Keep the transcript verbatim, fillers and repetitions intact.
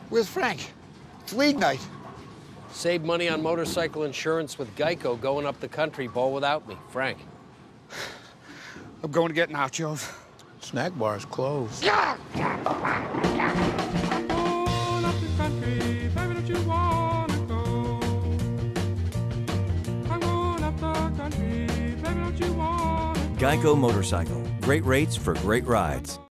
Where's Frank? It's league night. Save money on motorcycle insurance with GEICO going up the country, Bo, without me. Frank. I'm going to get nachos. Snack bar's closed. Yeah! GEICO Motorcycle. Great rates for great rides.